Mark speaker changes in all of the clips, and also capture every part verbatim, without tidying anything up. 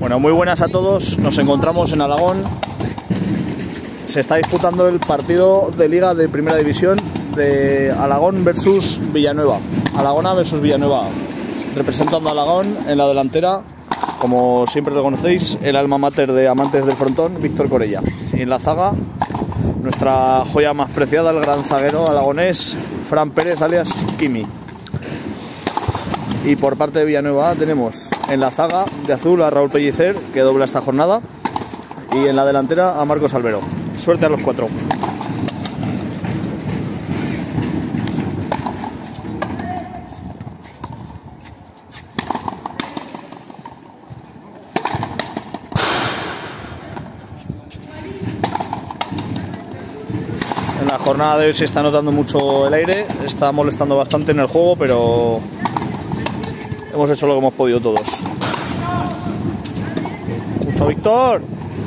Speaker 1: Bueno, muy buenas a todos. Nos encontramos en Alagón. Se está disputando el partido de Liga de Primera División de Alagón versus Villanueva. Alagona versus Villanueva. Representando a Alagón en la delantera, como siempre lo conocéis, el alma mater de Amantes del Frontón, Víctor Corella. Y en la zaga, nuestra joya más preciada, el gran zaguero alagonés, Fran Pérez, alias Kimi. Y por parte de Villanueva tenemos en la zaga de azul a Raúl Pellicer, que dobla esta jornada, y en la delantera a Marcos Albero. Suerte a los cuatro. En la jornada de hoy se está notando mucho el aire, está molestando bastante en el juego, pero hemos hecho lo que hemos podido todos. ¡Mucho Víctor!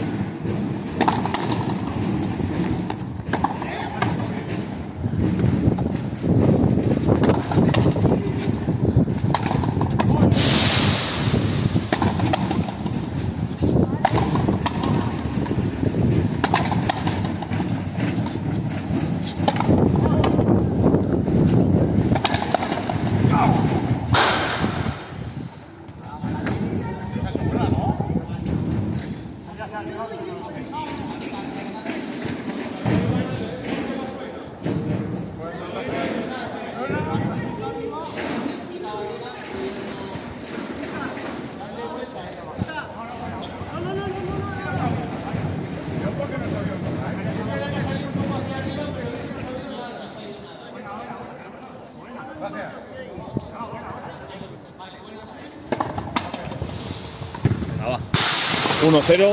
Speaker 1: uno cero.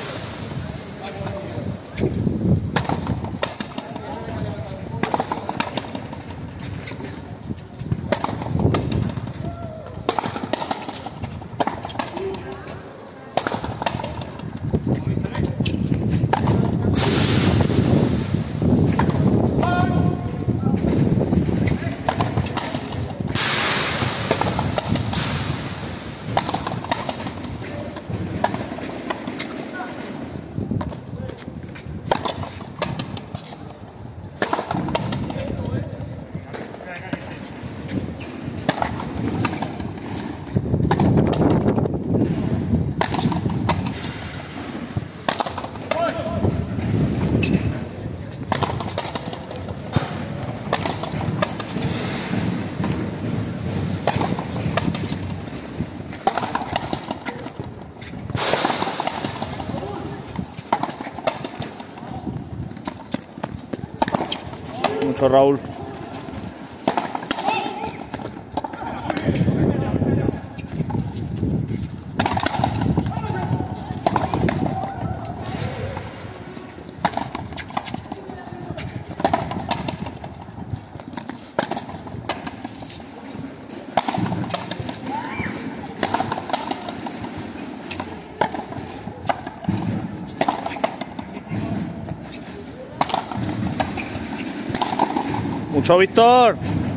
Speaker 1: Mucho Raúl. Mucho Víctor.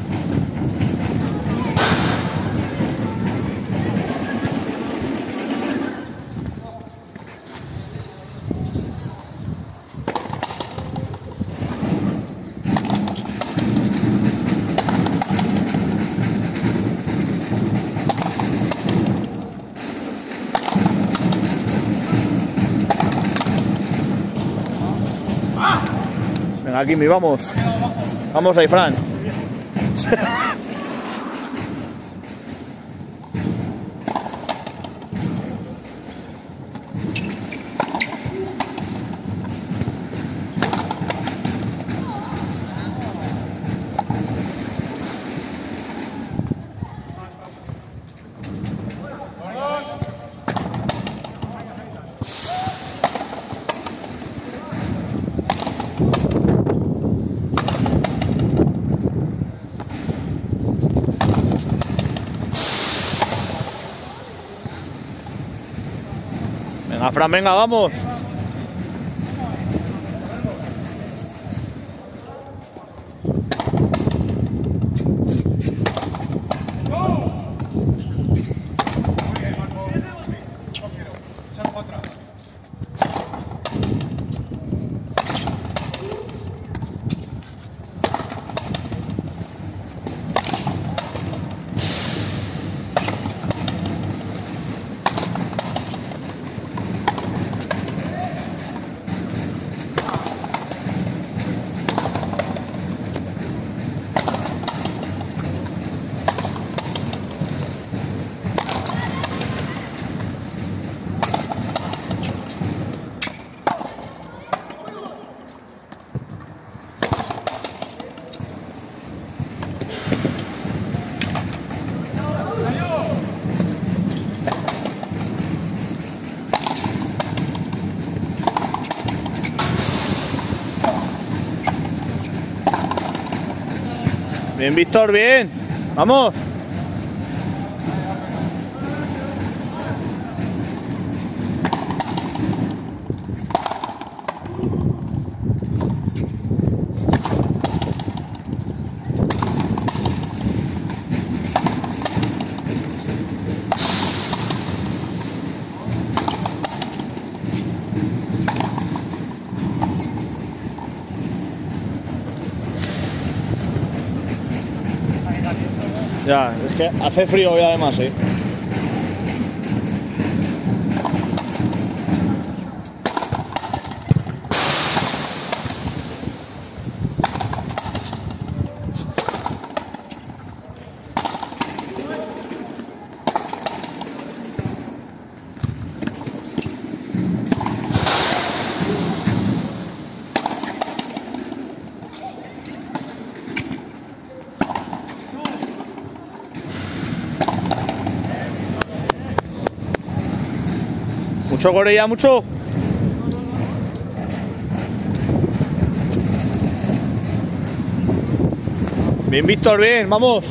Speaker 1: Venga, Kimi, vamos. Vamos ahí, Fran. Venga, Fran, venga, vamos. Bien, Víctor, bien. Vamos. Ya, es que hace frío hoy además, ¿eh? Mucho Corella, mucho. Bien, Víctor, bien, vamos.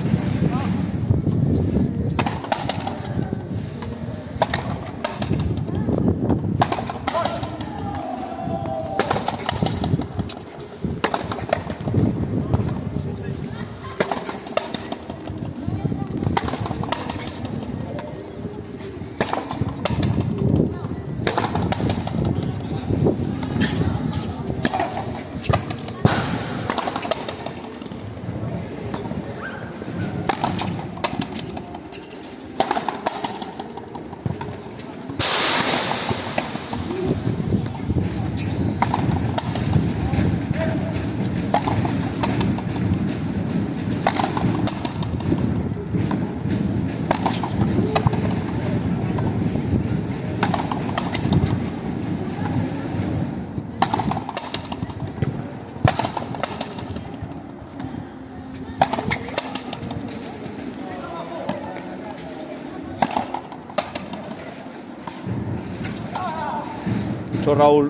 Speaker 1: Mucho Raúl.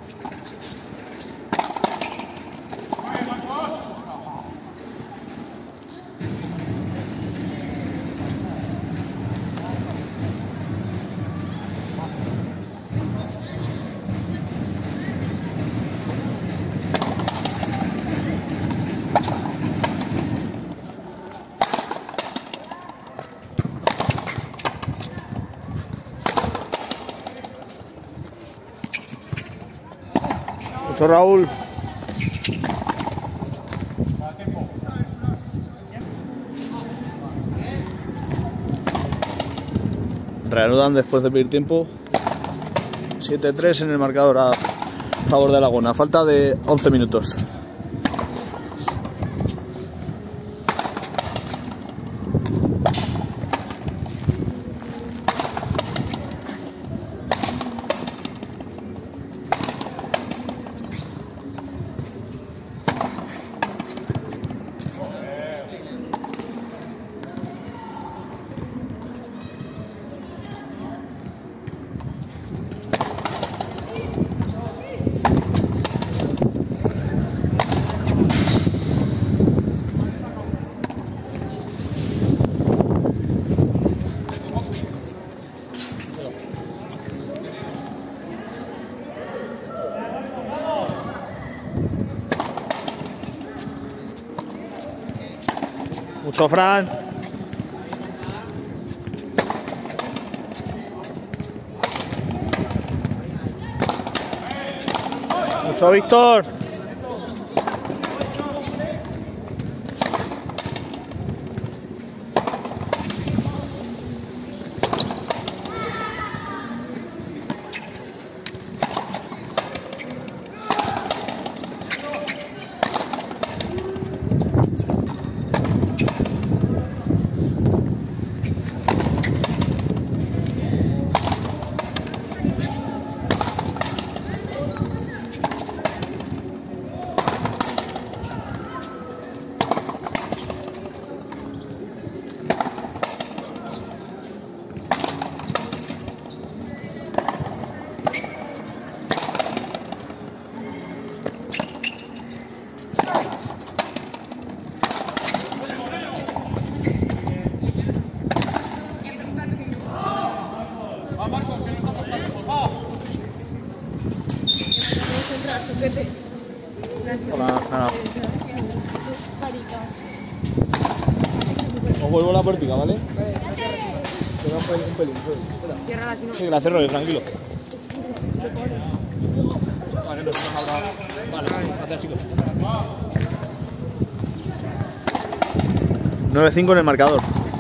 Speaker 1: Mucho Raúl. Reanudan después de pedir tiempo. siete tres en el marcador a favor de Alagón. Falta de once minutos. Mucho Fran. Mucho Víctor.
Speaker 2: Juguete.
Speaker 1: Hola, nada. Os vuelvo la puertica, ¿vale?
Speaker 2: Vale, no te retiro.
Speaker 1: Te da un pelín, un pelín. Espera.
Speaker 2: Cierra la sino.
Speaker 1: Sí, que la cierro yo, tranquilo. Vale, no se nos habrá. Vale, gracias, chicos. nueve cinco en el marcador.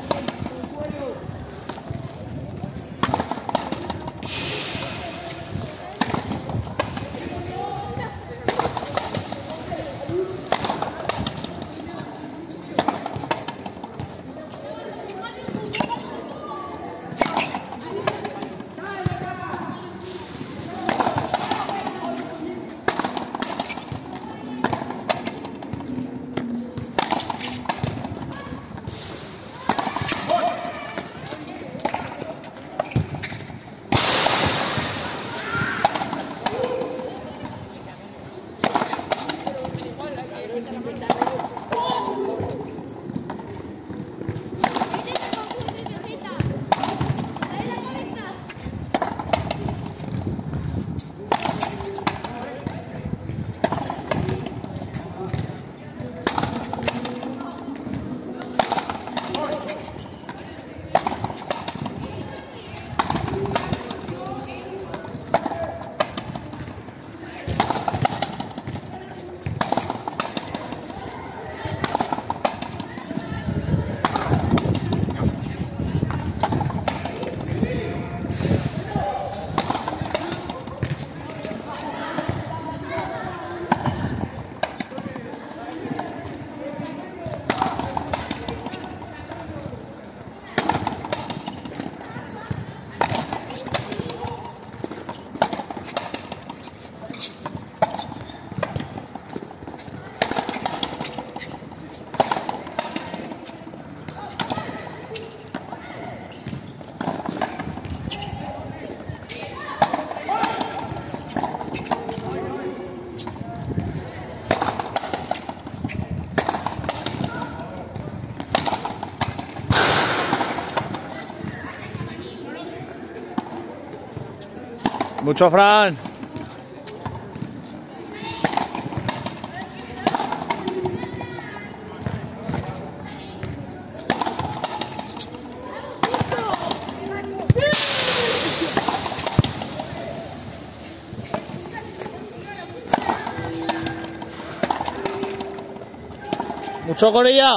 Speaker 1: Mucho, Fran. Mucho, Corella.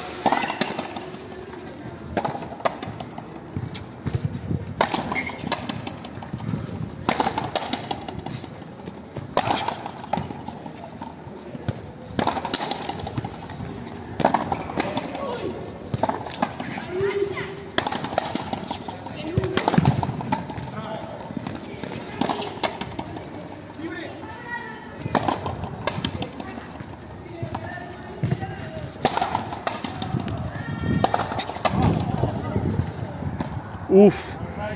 Speaker 1: Uf.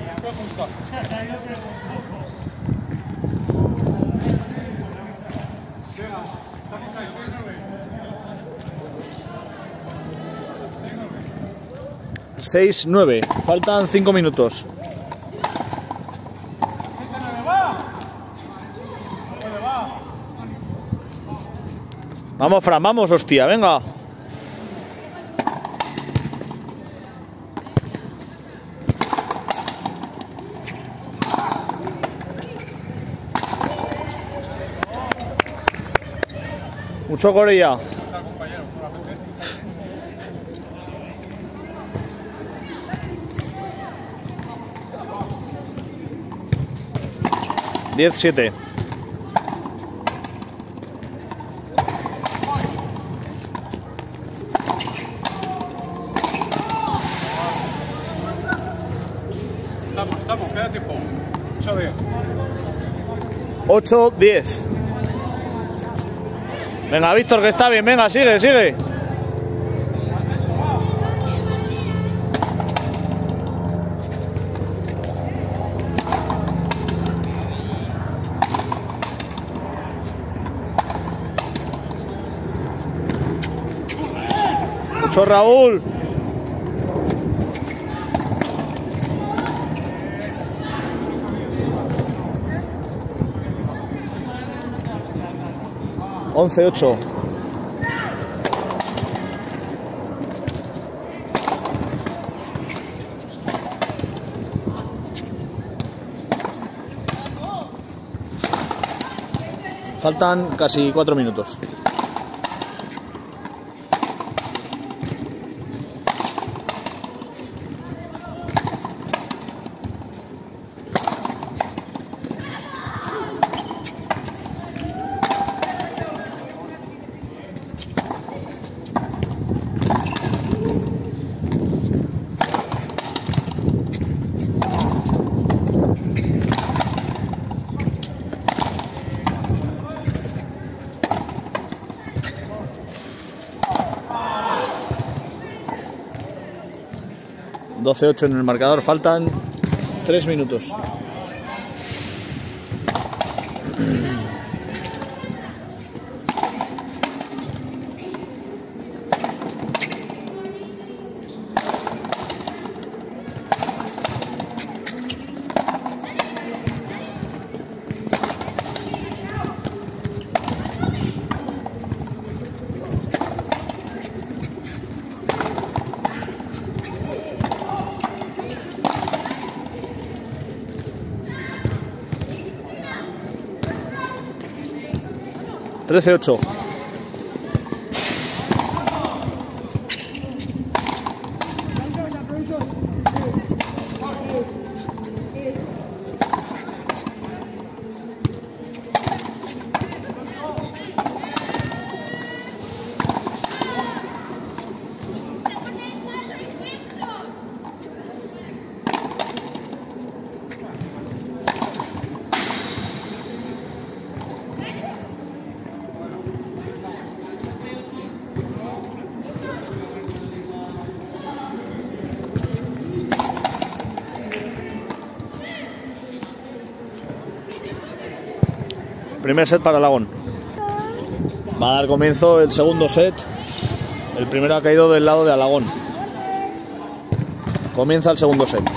Speaker 1: seis nueve. Faltan cinco minutos. Vamos, Fran, vamos, hostia, venga. Mucho, Corella. diez siete.
Speaker 3: Estamos, estamos, queda tiempo. ocho diez.
Speaker 1: ocho diez. Venga, Víctor, que está bien. Venga, sigue, sigue. Mucho, Raúl. once ocho. Faltan casi cuatro minutos. doce ocho en el marcador, faltan tres minutos. trece ocho. Primer set para Alagón. Va a dar comienzo el segundo set. El primero ha caído del lado de Alagón. Comienza el segundo set.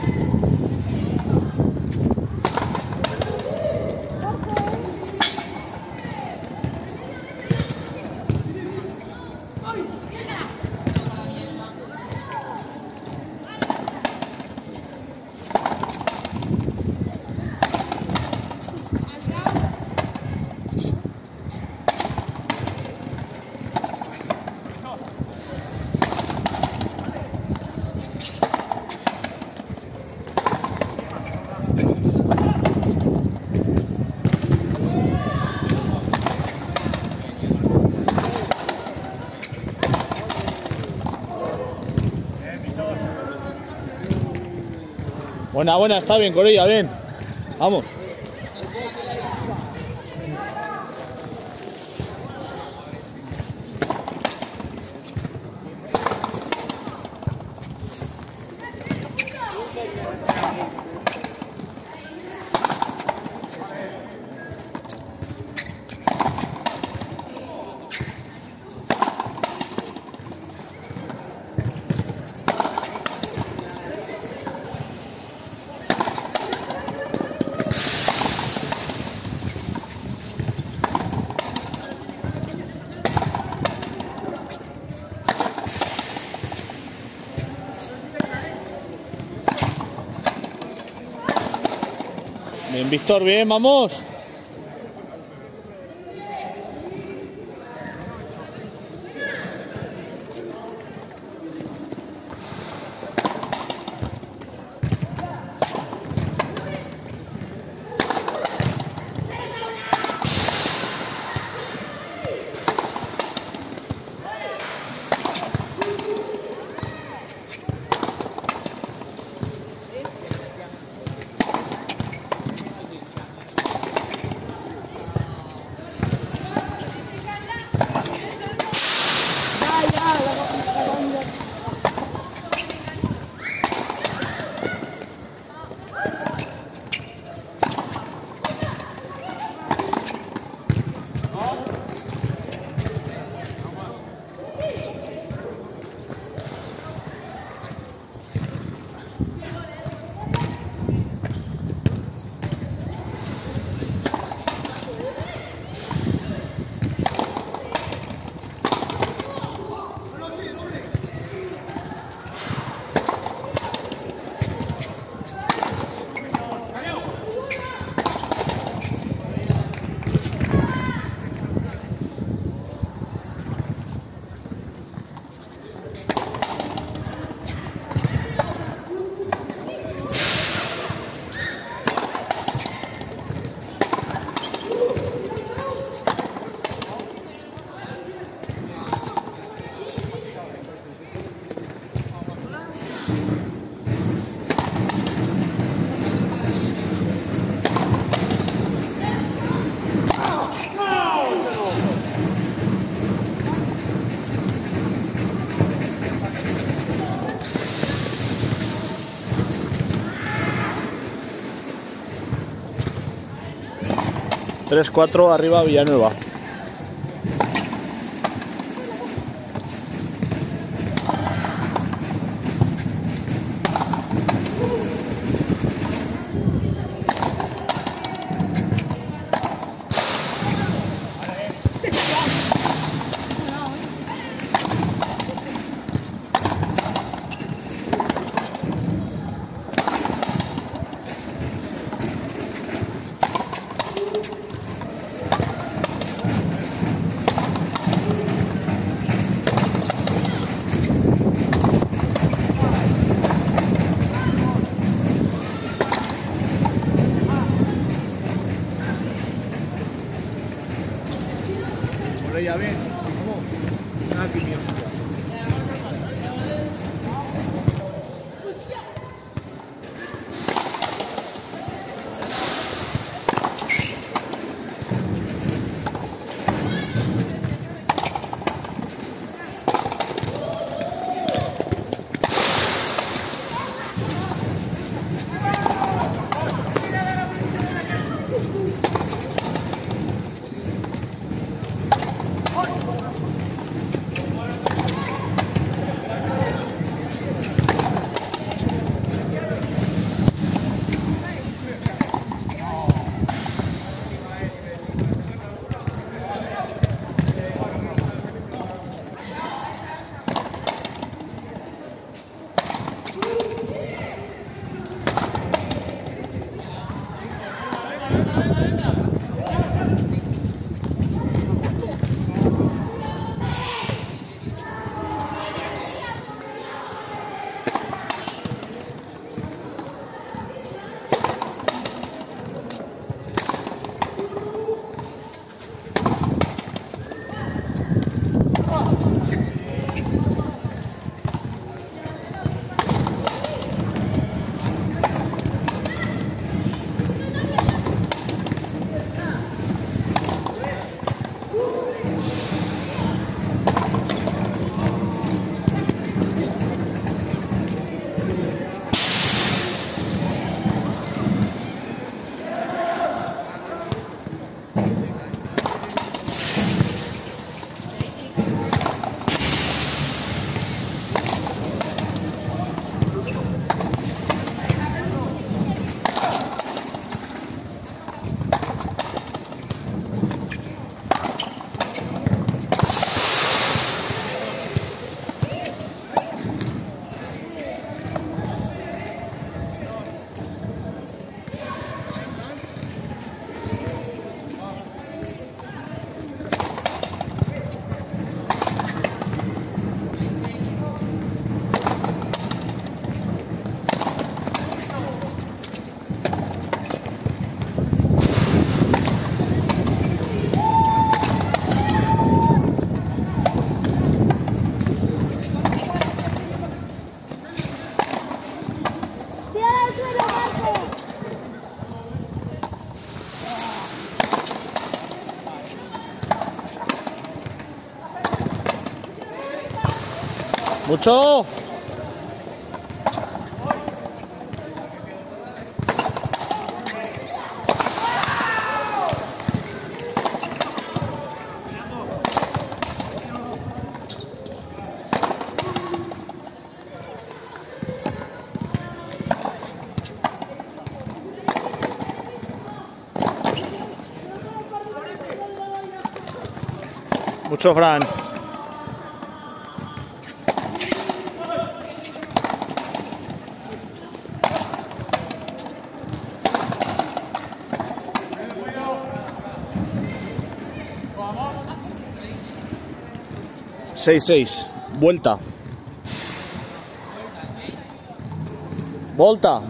Speaker 1: Buena, buena, está bien, Corilla, bien. Vamos. Bien, Víctor, bien, vamos. tres cuatro arriba Villanueva.
Speaker 3: Ya ven, vamos. Nada que mío.
Speaker 1: ¡Mucho! Mucho, Fran. seis seis. Vuelta. Volta.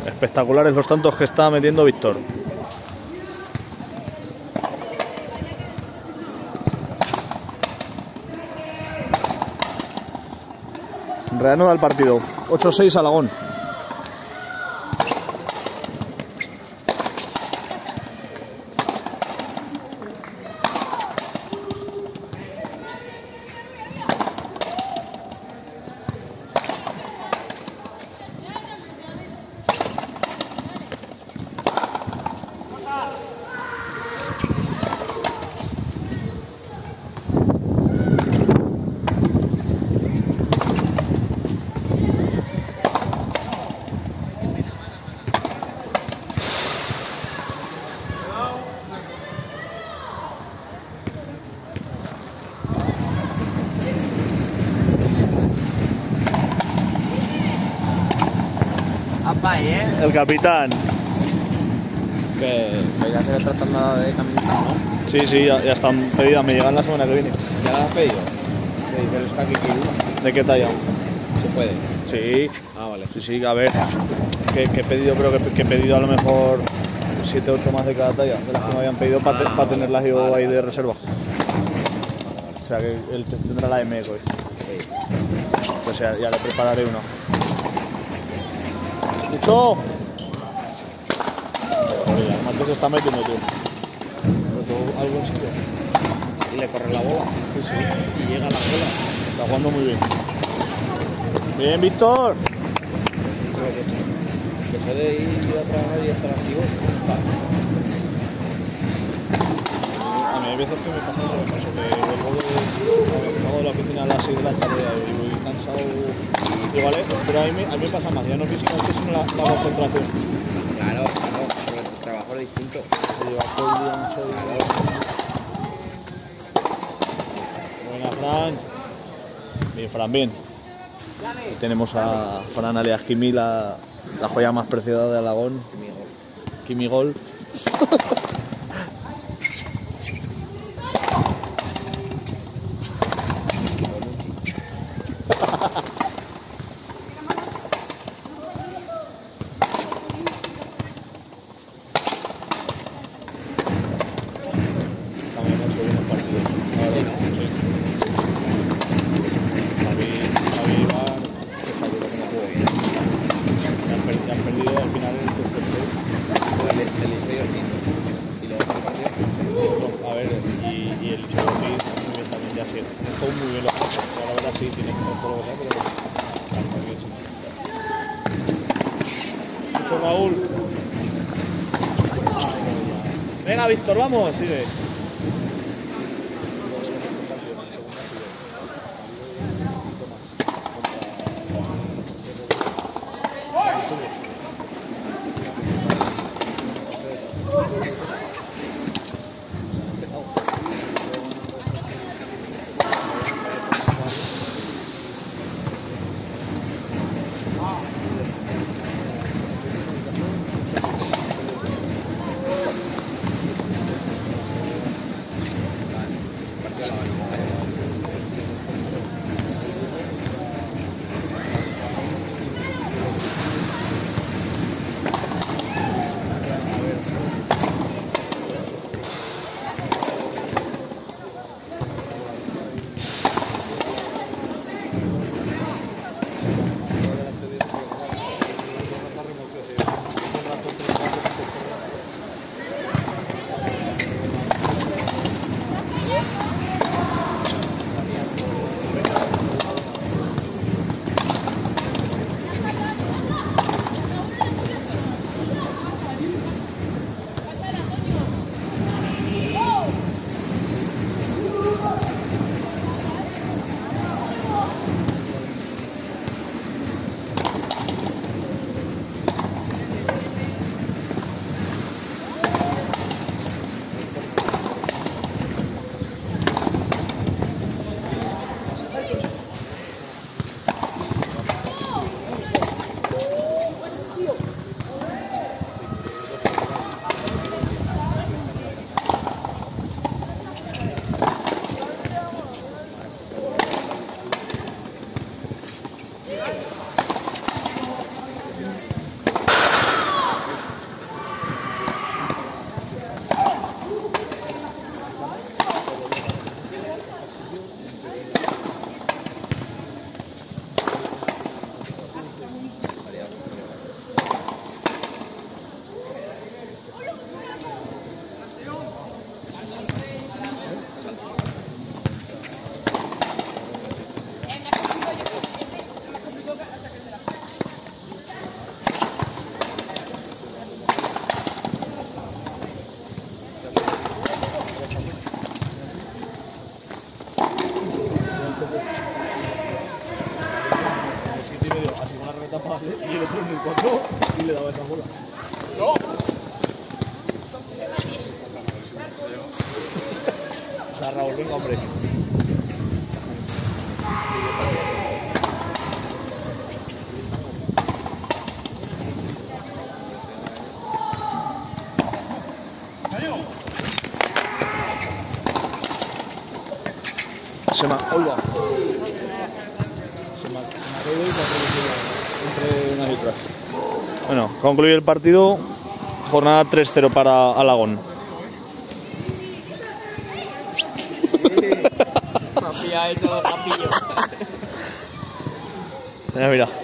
Speaker 1: Espectaculares los tantos que está metiendo Víctor. Reanuda el partido. ocho seis Alagón. El capitán.
Speaker 2: Que vais a hacer otra tanda de camisetas, ¿no?
Speaker 1: Sí, sí, ya, ya están pedidas, me llegan la semana que viene.
Speaker 2: ¿Ya las has pedido? Sí, pero está aquí una.
Speaker 1: ¿De qué talla?
Speaker 2: ¿Se puede?
Speaker 1: Sí.
Speaker 2: Ah, vale.
Speaker 1: Sí, sí, a ver, que, que he pedido, creo que, que he pedido a lo mejor siete ocho más de cada talla, de las que me habían pedido para te,
Speaker 2: Ah,
Speaker 1: pa
Speaker 2: vale.
Speaker 1: tenerlas yo
Speaker 2: Vale,
Speaker 1: ahí
Speaker 2: vale.
Speaker 1: de reserva. O sea que él te- tendrá la M hoy.
Speaker 2: Sí.
Speaker 1: Pues ya, ya le prepararé una. ¡Mucho! Joder, además que se está metiendo, tío. Pero todo algo en serio.
Speaker 2: Y le corre la bola.
Speaker 1: Sí, sí.
Speaker 2: Y llega a la bola.
Speaker 1: Está jugando muy bien. Bien, Víctor.
Speaker 2: Que se de ir a trabajar y estar activo.
Speaker 1: A mí hay veces que me pasa lo que paso, que vuelvo de, salgo de la oficina a las seis de la tarde y voy cansado. Y vale, pero a mí, me- a mí me pasa más, ya no físicamente, sino la, la concentración.
Speaker 2: Claro, claro. Pero tu trabajo es distinto.
Speaker 1: Se lleva todo el día en serio.
Speaker 2: Claro.
Speaker 1: Buena, Fran. Bien, Fran, bien. Y tenemos a Fran alias Kimi, la, la joya más preciada de Alagón. Kimi Gol. También hemos hecho buenos partidos. Ahora,
Speaker 2: Sí, ¿no?
Speaker 1: sí. Javi, Javi Iván, espectacular como juego. Ya han, per- ya han perdido al final el tercer set.
Speaker 2: El Eliseo y el Quinto. Y los otros partidos.
Speaker 1: No, a ver, y, y el Liceo Ortiz muy bien también, ya sí. Todo muy bien los pasos. Ahora verás si tiene que hacer todo lo que sea, pero están muy bien, sí. Mucho Raúl. Venga, Víctor, vamos, sigue. cuatro y le daba esa bola.
Speaker 3: ¡No!
Speaker 1: La Raúl, venga, hombre. Se me ha... Oiga. Se me ha, se me ha caído y se ha caído entre unas y otras. Bueno, concluye el partido. Jornada tres cero para Alagón.
Speaker 2: Mafia, eso, capillo.
Speaker 1: Mira, mira.